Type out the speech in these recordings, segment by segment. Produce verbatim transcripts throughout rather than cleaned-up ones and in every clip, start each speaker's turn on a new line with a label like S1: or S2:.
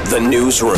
S1: The Newsroom.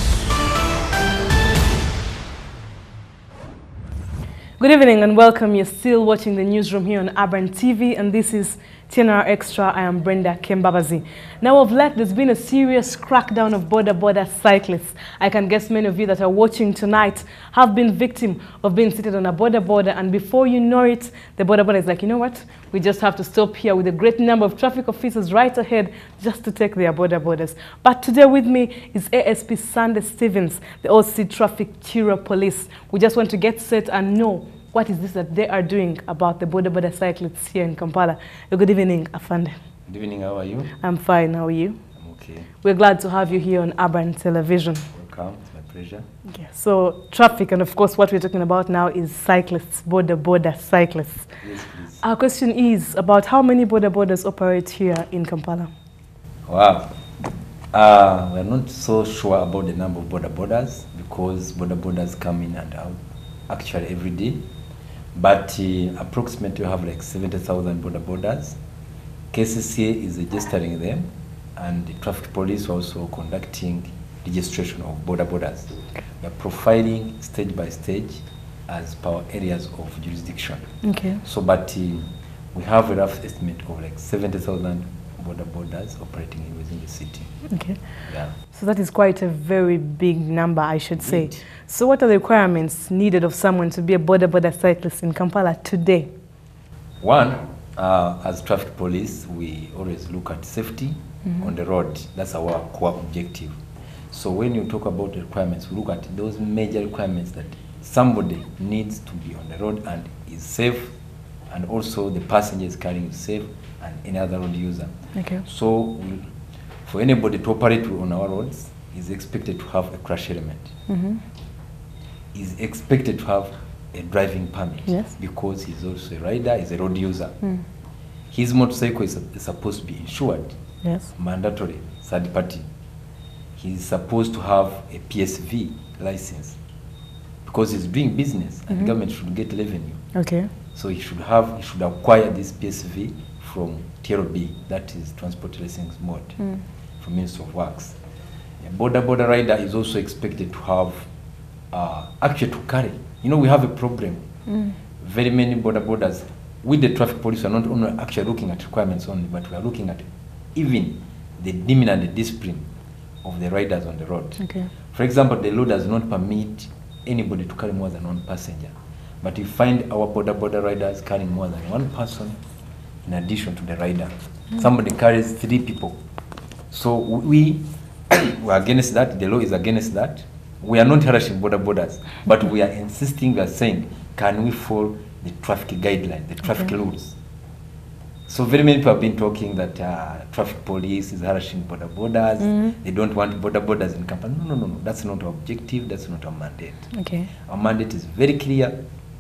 S2: Good evening and welcome. You're still watching the Newsroom here on Urban T V, and this is T N R Extra. I am Brenda Kembabazi. Now of late, there's been a serious crackdown of border border cyclists. I can guess many of you that are watching tonight have been victim of being seated on a border border, and before you know it, the border border is like, you know what? We just have to stop here with a great number of traffic officers right ahead just to take their border borders. But today with me is A S P Sunday Stevens, the O C Traffic Chiro Police. We just want to get set and know what is this that they are doing about the border border cyclists here in Kampala. Good evening, Afande.
S3: Good evening, how are you?
S2: I'm fine, how are you?
S3: I'm okay.
S2: We're glad to have you here on Urban Television.
S3: Welcome, it's my pleasure.
S2: Okay, so traffic, and of course what we're talking about now is cyclists, border border cyclists.
S3: Yes, please.
S2: Our question is about how many border borders operate here in Kampala?
S3: Wow. Uh, we're not so sure about the number of border borders because border borders come in and out actually every day. But uh, approximately we have like seventy thousand border borders. K C C A is registering them, and the traffic police are also conducting registration of border borders. We are profiling stage by stage as per areas of jurisdiction.
S2: Okay.
S3: So, but uh, we have a rough estimate of like seventy thousand border borders operating within the city.
S2: Okay.
S3: Yeah.
S2: So that is quite a very big number, I should say.
S3: Indeed.
S2: So what are the requirements needed of someone to be a border border cyclist in Kampala today?
S3: One, uh, as traffic police, we always look at safety mm-hmm. on the road. That's our core objective. So when you talk about the requirements, we look at those major requirements that somebody needs to be on the road and is safe, and also the passenger is carrying safe, and any other road user.
S2: Okay.
S3: So we, for anybody to operate on our roads, is expected to have a crash element.
S2: Mm-hmm.
S3: Is expected to have a driving permit.
S2: Yes.
S3: Because he's also a rider, he's a road user.
S2: Mm.
S3: His motorcycle is, is supposed to be insured.
S2: Yes.
S3: Mandatory, third party. He's supposed to have a P S V license because he's doing business and
S2: Mm-hmm.
S3: the government should get revenue.
S2: Okay.
S3: So he should have, he should acquire this P S V from T R B, that is Transport License Board,
S2: Mm.
S3: from Ministry of Works. A border border rider is also expected to have, uh, actually to carry. You know, we have a problem.
S2: Mm.
S3: Very many border borders, with the traffic police, are not only actually looking at requirements only, but we are looking at even the demeanor and the discipline of the riders on the road.
S2: Okay.
S3: For example, the law does not permit anybody to carry more than one passenger. But we find our border border riders carrying more than one person in addition to the rider. Mm. Somebody carries three people. So we, we are against that. The law is against that. We are not harassing border borders, but we are insisting, we are saying, can we follow the traffic guidelines, the traffic
S2: Okay.
S3: rules? So very many people have been talking that uh, traffic police is harassing border borders.
S2: Mm-hmm.
S3: They don't want border borders in Kampala. No, no, no, no. That's not our objective. That's not our mandate.
S2: Okay.
S3: Our mandate is very clear.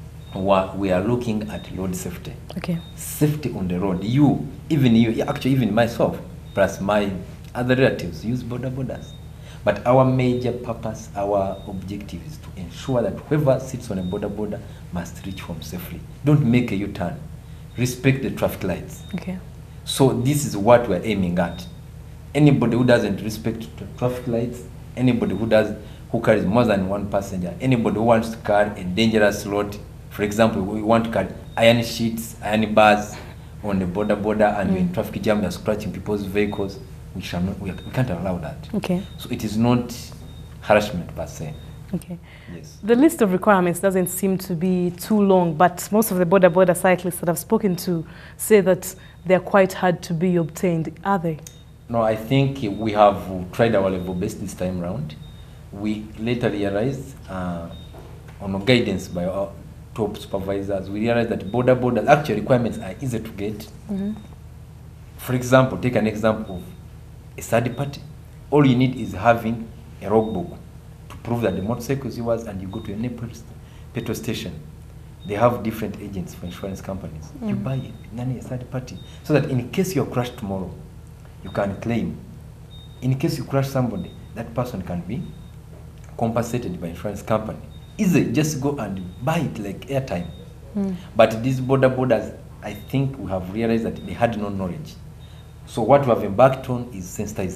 S3: We are looking at road safety.
S2: Okay.
S3: Safety on the road. You, even you, actually even myself, plus my other relatives use border borders. But our major purpose, our objective is to ensure that whoever sits on a border border must reach home safely. Don't make a U-turn. Respect the traffic lights.
S2: Okay.
S3: So this is what we're aiming at. Anybody who doesn't respect the traffic lights, anybody who does, who carries more than one passenger, anybody who wants to carry a dangerous load, for example, we want to carry iron sheets, iron bars on the border border, and mm. we're in traffic jam, we're scratching people's vehicles. We shall not, we, we can't allow that.
S2: Okay.
S3: So it is not harassment per se.
S2: Okay.
S3: Yes.
S2: The list of requirements doesn't seem to be too long, but most of the border border cyclists that I've spoken to say that they're quite hard to be obtained. Are they?
S3: No, I think we have tried our level best this time round. We later realized, uh, on guidance by our top supervisors, we realized that border borders actual requirements are easy to get.
S2: Mm-hmm.
S3: For example, take an example of a third party. All you need is having a logbook to prove that the motorcycle is yours, and you go to a petrol station. They have different agents for insurance companies. Mm-hmm. You buy it, none a third party, so that in case you're crushed tomorrow, you can claim. In case you crash somebody, that person can be compensated by insurance company. Easy, just go and buy it like airtime. Mm. But these border borders, I think we have realized that they had no knowledge. So what we have embarked on is sensitization.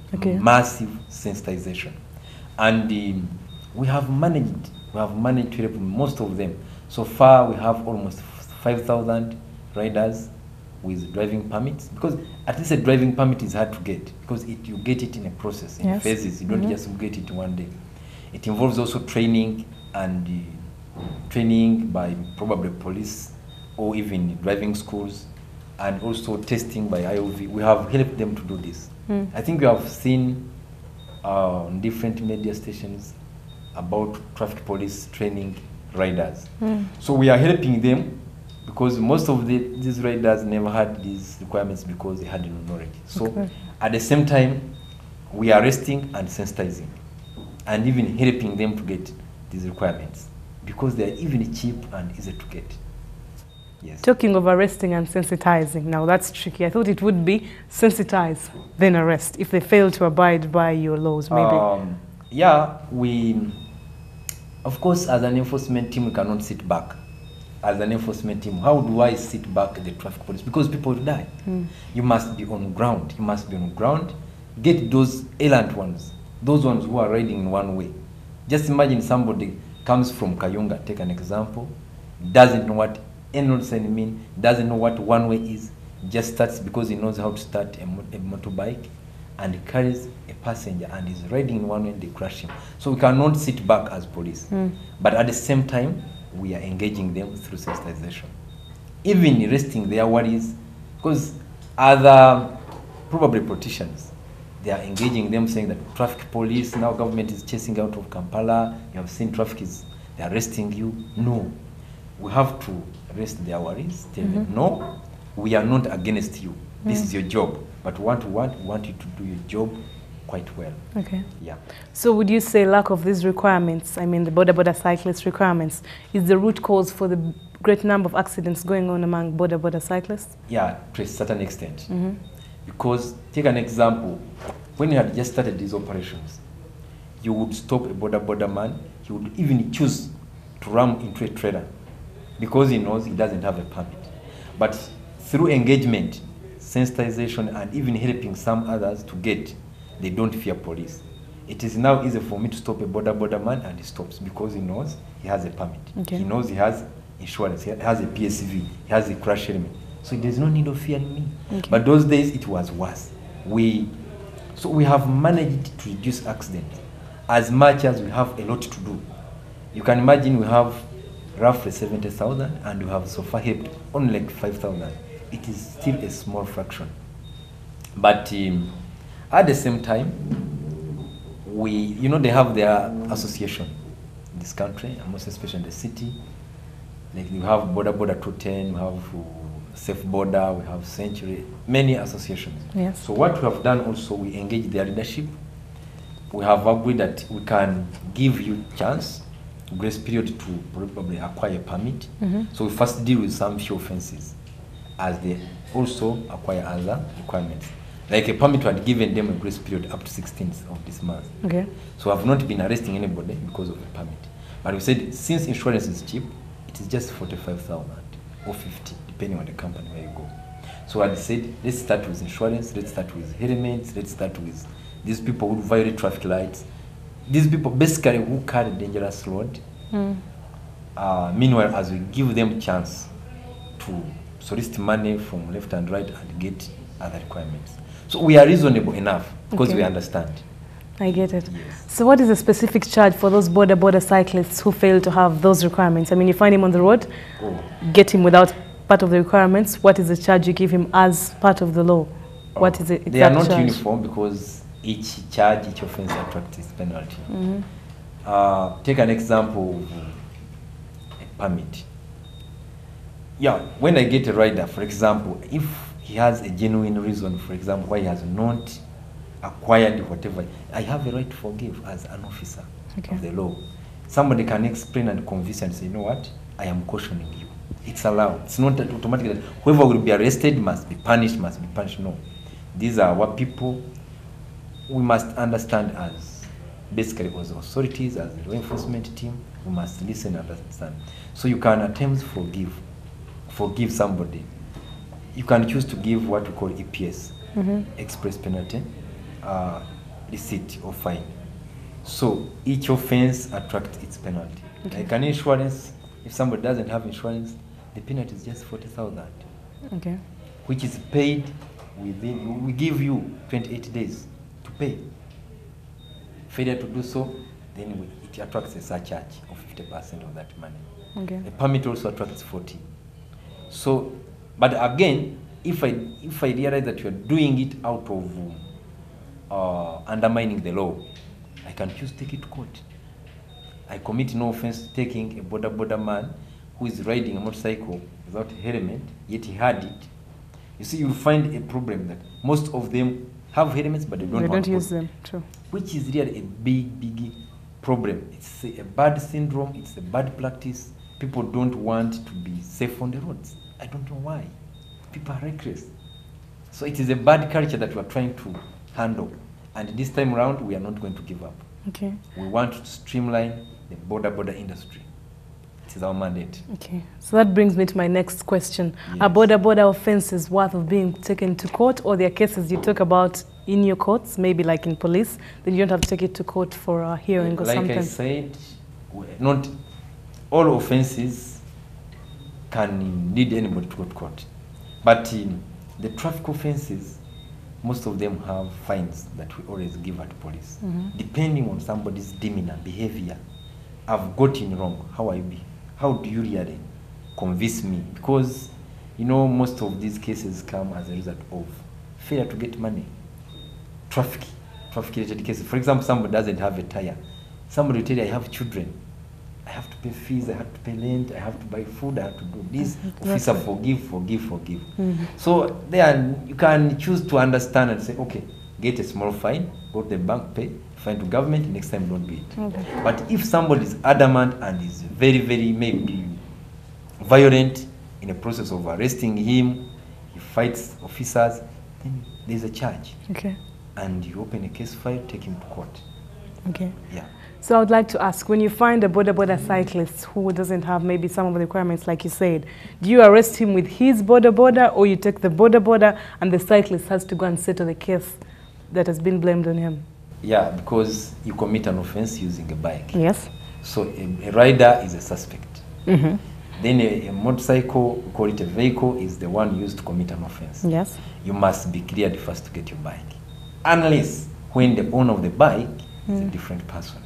S2: Okay.
S3: Massive sensitization. And um, we have managed, we have managed to help most of them. So far, we have almost five thousand riders with driving permits, because at least a driving permit is hard to get, because it, you get it in a process, in
S2: Yes.
S3: phases. You don't
S2: Mhm.
S3: just get it one day. It involves also training, and uh, training by probably police or even driving schools, and also testing by I O V. We have helped them to do this.
S2: Mm.
S3: I think you have seen uh, on different media stations about traffic police training riders.
S2: Mm.
S3: So we are helping them, because most of the, these riders never had these requirements because they had no knowledge. So
S2: Okay.
S3: at the same time, we are arresting and sensitizing, and even helping them to get these requirements, because they are even cheap and easy to get. Yes.
S2: Talking of arresting and sensitizing, now that's tricky. I thought it would be sensitize, then arrest, if they fail to abide by your laws, maybe.
S3: Um, yeah, we, of course, as an enforcement team, we cannot sit back. As an enforcement team, how do I sit back the traffic police? Because people will die.
S2: Mm.
S3: You must be on ground. You must be on ground. Get those errant ones, those ones who are riding in one way. Just imagine somebody comes from Kayunga, take an example, doesn't know what end sign mean, doesn't know what one way is, just starts because he knows how to start a, mo a motorbike, and carries a passenger and is riding in one way and they crash him. So we cannot sit back as police.
S2: Mm.
S3: But at the same time, we are engaging them through sensitization. Even arresting their worries, because other probably politicians, they are engaging them, saying that traffic police, now government is chasing out of Kampala, you have seen traffic is, they're arresting you. No, we have to arrest their worries, tell
S2: Mm-hmm.
S3: them, no, we are not against you. This
S2: Mm.
S3: is your job, but what we want, we want you to do your job quite well.
S2: Okay.
S3: Yeah.
S2: So would you say lack of these requirements, I mean the border border cyclist requirements, is the root cause for the great number of accidents going on among border border cyclists?
S3: Yeah, to a certain extent.
S2: Mm-hmm.
S3: Because, take an example, when you had just started these operations, you would stop a border border man, he would even choose to ram into a trailer because he knows he doesn't have a permit. But through engagement, sensitization, and even helping some others to get, they don't fear police. It is now easy for me to stop a border border man, and he stops because he knows he has a permit.
S2: Okay.
S3: He knows he has insurance, he has a P S V, he has a crash helmet. So there's no need of fearing me.
S2: Okay.
S3: But those days it was worse. We, so we have managed to reduce accidents as much as we have a lot to do. You can imagine we have roughly seventy thousand and we have so far helped only like five thousand. It is still a small fraction. But um, at the same time, we, you know, they have their association in this country, and most especially in the city. Like we have Border Border two ten, we have uh, Safe Border, we have Century, many associations.
S2: Yes.
S3: So what we have done also, we engage their leadership. We have agreed that we can give you chance, grace period to probably acquire a permit.
S2: Mm-hmm.
S3: So we first deal with some few offenses as they also acquire other requirements. Like a permit, we had given them a grace period up to sixteenth of this month.
S2: Okay.
S3: So I've not been arresting anybody because of a permit. But we said, since insurance is cheap, it is just forty-five thousand or fifty, depending on the company where you go. So I said, let's start with insurance, let's start with helmets, let's start with these people who violate traffic lights. These people basically who carry dangerous load.
S2: Mm.
S3: Uh, meanwhile, as we give them chance to solicit money from left and right and get other requirements. So we are reasonable enough because
S2: Okay.
S3: we understand.
S2: I get it.
S3: Yes.
S2: So what is the specific charge for those border border cyclists who fail to have those requirements? I mean, you find him on the road,
S3: Oh.
S2: get him without part of the requirements. What is the charge you give him as part of the law? What is it?
S3: They are not
S2: charge?
S3: uniform because each charge, each offense attracts its penalty.
S2: Mhm.
S3: Uh, take an example of a permit. Yeah, when I get a rider, for example, if he has a genuine reason, for example, why he has not acquired whatever, I have a right to forgive as an officer
S2: Okay.
S3: of the law. Somebody can explain and convince and say, you know what, I am cautioning you. It's allowed. It's not that automatically that whoever will be arrested must be punished, must be punished. No. These are what people we must understand as basically as authorities, as the law enforcement team, we must listen and understand. So you can at times forgive, forgive somebody. You can choose to give what we call E P S,
S2: Mhm.
S3: express penalty. Uh, receipt or fine. So each offense attracts its penalty.
S2: Okay.
S3: Like an insurance, if somebody doesn't have insurance, the penalty is just forty thousand,
S2: Okay.
S3: which is paid within, we give you twenty-eight days to pay. Failure to do so, then we, it attracts a surcharge of fifty percent of that money.
S2: Okay.
S3: A permit also attracts forty. So, but again, if I if I realize that you are doing it out of uh, undermining the law, I can choose to take it to court. I commit no offense to taking a border border man who is riding a motorcycle without a helmet, yet he had it. You see, you'll find a problem that most of them have helmets, but they don't,
S2: They
S3: want
S2: don't
S3: to
S2: use
S3: put-
S2: them. True.
S3: which is really a big, big problem. It's a bad syndrome, it's a bad practice. People don't want to be safe on the roads. I don't know why. People are reckless. So it is a bad culture that we are trying to handle. And this time around, we are not going to give up.
S2: Okay.
S3: We want to streamline the border border industry. It is our mandate.
S2: Okay. So that brings me to my next question. Are
S3: Yes.
S2: border border offenses worth of being taken to court, or there are cases you talk about in your courts, maybe like in police, then you don't have to take it to court for a hearing or
S3: Like
S2: something?
S3: I said, we- not all offenses can lead anybody to go to court. But in the traffic offenses, most of them have fines that we always give at police.
S2: Mhm.
S3: Depending on somebody's demeanor, behavior, I've gotten wrong, how I be, how do you really convince me? Because, you know, most of these cases come as a result of failure to get money. Traffic, traffic-related cases. For example, somebody doesn't have a tire. Somebody will tell you, I have children. I have to pay fees, I have to pay rent, I have to buy food, I have to do this.
S2: Mhm.
S3: Officer,
S2: Yes.
S3: forgive, forgive, forgive.
S2: Mhm.
S3: So then you can choose to understand and say, okay, get a small fine, go to the bank, pay, fine to government, next time don't do it.
S2: Okay.
S3: But if somebody is adamant and is very, very maybe violent in the process of arresting him, he fights officers, then there's a charge.
S2: Okay.
S3: And you open a case file, take him to court.
S2: Okay.
S3: Yeah.
S2: So I would like to ask, when you find a border border cyclist who doesn't have maybe some of the requirements like you said, do you arrest him with his border border, or you take the border border and the cyclist has to go and settle the case that has been blamed on him?
S3: Yeah, because you commit an offense using a bike.
S2: Yes.
S3: So a, a rider is a suspect.
S2: Mm-hmm.
S3: Then a, a motorcycle, we call it a vehicle, is the one used to commit an offense.
S2: Yes.
S3: You must be cleared first to get your bike. Unless when the owner of the bike is a different person.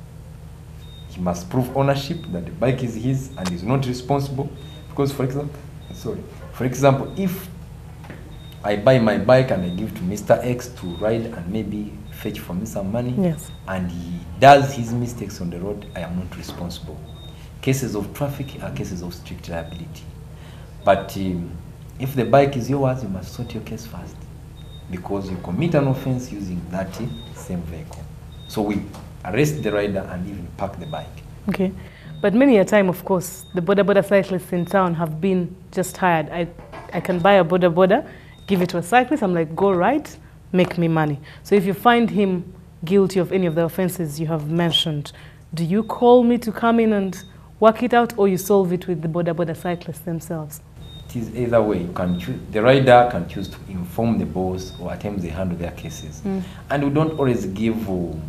S3: He must prove ownership, that the bike is his and is not responsible. Because for example, sorry, for example, if I buy my bike and I give to Mister X to ride and maybe fetch for me some money,
S2: Yes.
S3: and he does his mistakes on the road, I am not responsible. Cases of traffic are cases of strict liability. But um, if the bike is yours, you must sort your case first, because you commit an offense using that same vehicle. So we arrest the rider and even park the bike.
S2: Okay. But many a time, of course, the border border cyclists in town have been just hired. I, I can buy a border border, give it to a cyclist, I'm like, go ride, make me money. So if you find him guilty of any of the offenses you have mentioned, do you call me to come in and work it out, or you solve it with the border border cyclists themselves?
S3: It is either way. You can choose, the rider can choose to inform the boss, or at times they handle their cases.
S2: Mm.
S3: And we don't always give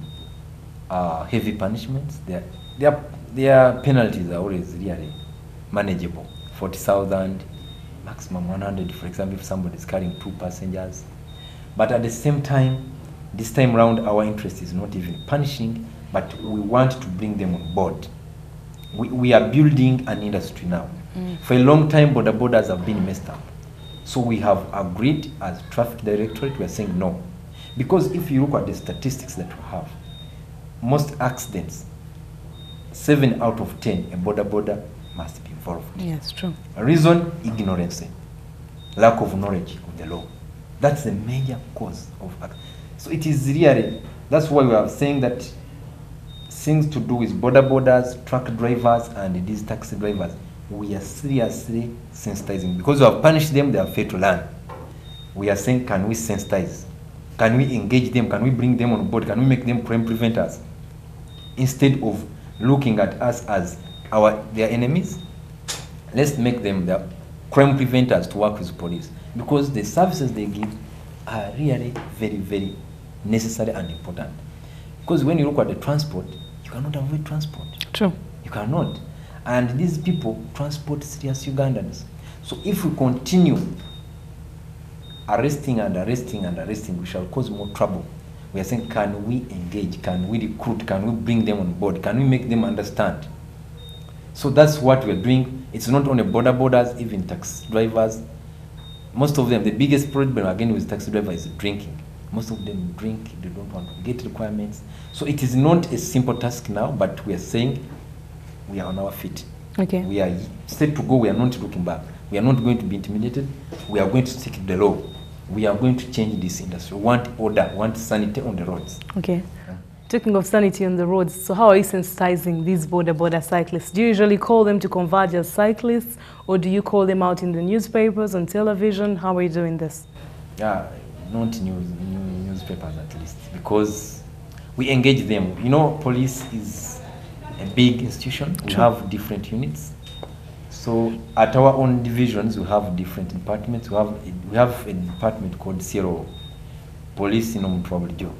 S3: uh, heavy punishments. Their, their, their penalties are always really manageable. forty thousand, maximum one hundred, for example, if somebody is carrying two passengers. But at the same time, this time around, our interest is not even punishing, but we want to bring them on board. We, we are building an industry now. Mm. For a long time, border borders have been messed up. So we have agreed as traffic directorate, we are saying no. Because if you look at the statistics that we have, most accidents, seven out of ten, a border border must be involved.
S2: Yes, true.
S3: A reason, ignorance, lack of knowledge of the law. That's the major cause of accident. So it is really, that's why we are saying that things to do with border borders, truck drivers, and these taxi drivers, we are seriously sensitizing. Because we have punished them, they have failed to learn. We are saying, can we sensitize? Can we engage them? Can we bring them on board? Can we make them crime preventers? Instead of looking at us as our their enemies, let's make them the crime preventers to work with police. Because the services they give are really very, very necessary and important. Because when you look at the transport, you cannot avoid transport.
S2: True.
S3: You cannot. And these people transport serious Ugandans. So if we continue arresting and arresting and arresting, we shall cause more trouble. We are saying, can we engage? Can we recruit? Can we bring them on board? Can we make them understand? So that's what we're doing. It's not only border borders, even taxi drivers. Most of them, the biggest problem again with taxi drivers is drinking. Most of them drink, they don't want to get requirements. So it is not a simple task now, but we are saying we are on our feet.
S2: Okay.
S3: We are set to go, we are not looking back. We are not going to be intimidated. We are going to stick to the law. We are going to change this industry. We want order, we want sanity on the roads.
S2: Okay. Yeah. Talking of sanity on the roads, so how are you sensitizing these border border cyclists? Do you usually call them to converge as cyclists, or do you call them out in the newspapers, on television? How are you doing this?
S3: Yeah, not news, new newspapers at least, because we engage them. You know, police is a big institution. We
S2: True.
S3: have different units. So at our own divisions, we have different departments. We have we have a department called C R O, Police in Omutwabulijo,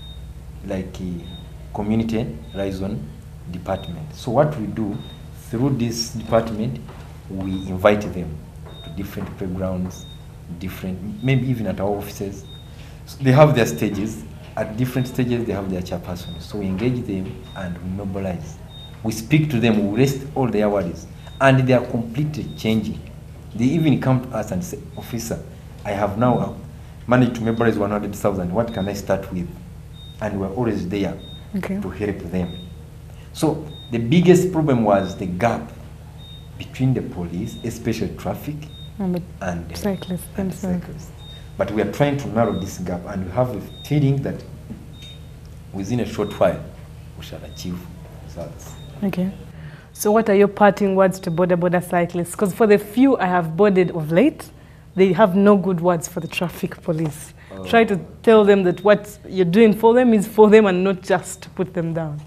S3: like a community liaison department. So what we do through this department, we invite them to different playgrounds, different, maybe even at our offices. So they have their stages. At different stages, they have their chairpersons. So we engage them and we mobilize. We speak to them, we raise all their worries. And they are completely changing. They even come to us and say, officer, I have now managed to mobilize one hundred thousand. What can I start with? And we're always there
S2: okay.
S3: to help them. So the biggest problem was the gap between the police, especially traffic, and, and, the,
S2: cyclists,
S3: and the cyclists. But we are trying to narrow this gap, and we have a feeling that within a short while, we shall achieve results.
S2: Okay. So what are your parting words to border border cyclists? Because for the few I have boarded of late, they have no good words for the traffic police. Oh. Try to tell them that what you're doing for them is for them and not just to put them down.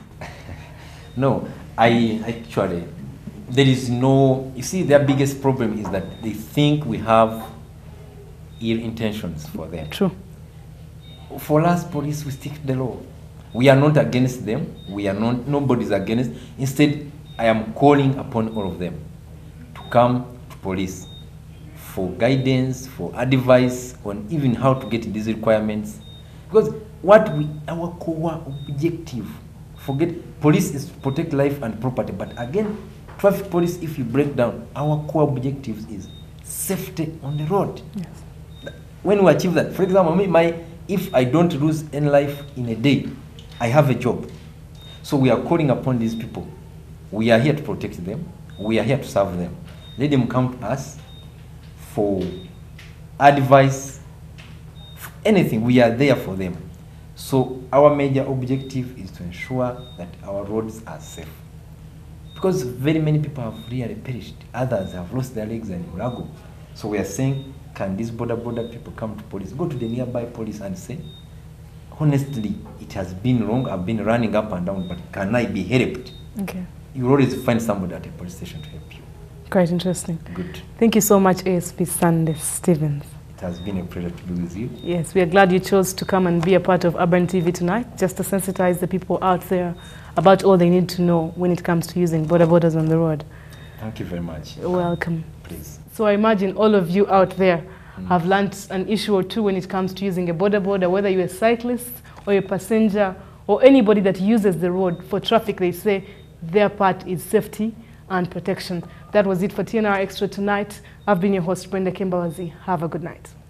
S3: No, I actually, there is no, you see, their biggest problem is that they think we have ill intentions for them.
S2: True.
S3: For us, police, we stick to the law. We are not against them. We are not, nobody's against. Instead, I am calling upon all of them to come to police for guidance, for advice on even how to get these requirements. Because what we, our core objective, forget, police is to protect life and property, but again, traffic police, if you break down, our core objective is safety on the road.
S2: Yes.
S3: When we achieve that, for example, my, if I don't lose any life in a day, I have a job. So we are calling upon these people. We are here to protect them. We are here to serve them. Let them come to us for advice, for anything. We are there for them. So our major objective is to ensure that our roads are safe. Because very many people have really perished. Others have lost their legs in Ulago. So we are saying, can these border border people come to police? Go to the nearby police and say, honestly, it has been wrong. I've been running up and down, but can I be helped?
S2: Okay.
S3: You always find somebody at a police station to help you.
S2: Quite interesting.
S3: Good.
S2: Thank you so much, A S P Sunday Stevens.
S3: It has been a pleasure to be with you.
S2: Yes, we are glad you chose to come and be a part of Urban T V tonight, just to sensitize the people out there about all they need to know when it comes to using border borders on the road.
S3: Thank you very much.
S2: You're welcome.
S3: Please.
S2: So I imagine all of you out there mm. have learned an issue or two when it comes to using a border border, whether you're a cyclist or a passenger or anybody that uses the road for traffic. They say their part is safety and protection. That was it for T N R Extra tonight. I've been your host, Brenda Kimbawazi. Have a good night.